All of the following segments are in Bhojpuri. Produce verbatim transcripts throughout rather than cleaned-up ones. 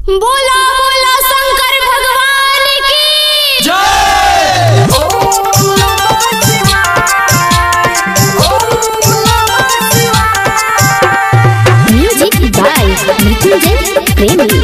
बोला बोला शंकर भगवान की जय। म्यूजिक बाय मृत्युंजय प्रेमी।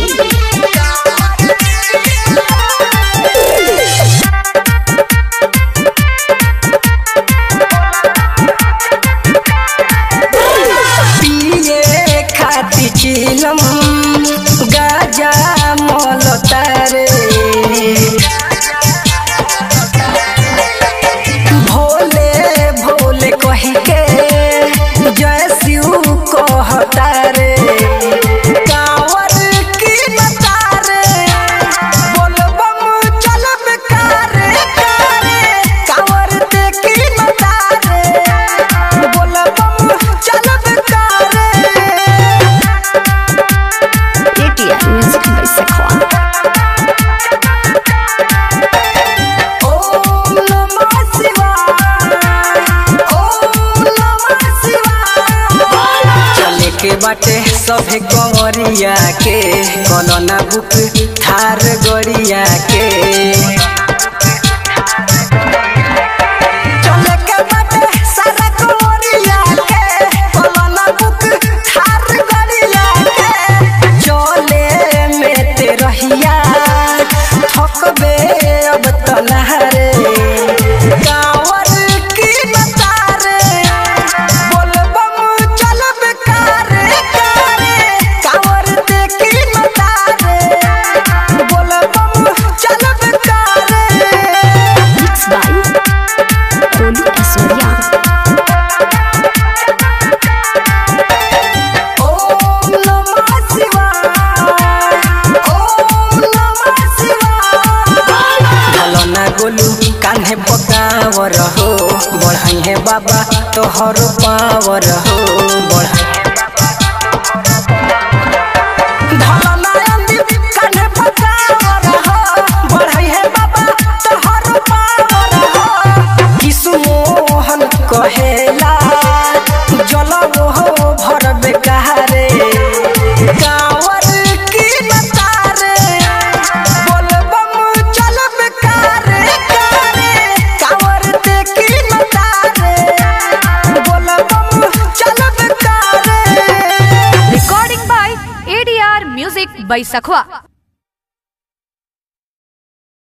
चिलम गाजा मोलतारे भोले भोले कही के जय शिव कहतारे कांवर की नतारे बोलबम चलब कारे कारे कांवर ते की नतारे बोलबम चलब कारे। Music by सखवा। ओम नमः शिवाय ओम नमः शिवाय। चले के बाटे सभे कंवरिया के कलना बुक थार गड़िया के चले के बाटे सारा कंवरिया के कलना बुक थार गड़िया के चले में ते रहिया थकबे अब तलहरे कांवर की नतारे बोलबम चलब कारे कारे कांवर ते की नतारे बोलबम चलब कारे। मिक्स बाय कोलू ऐश्वर्या। ओम नमः शिवाय ओम नमः शिवाय। भलना गोलू कान्हे पकावर हो बढ़ई है बाबा तोहर पावर हो बढ़ई भलना अंदीप कान्हे पकावर हो बढ़ई है बाबा तोहर पावर हो। किसु मोहन कहेला जलब हो भरबे कहारे कांवर की नतारे बोलबम चलब कारे कारे कांवर ते की नतारे बोलबम चलब कारे। Recording by ADR music by सखवा।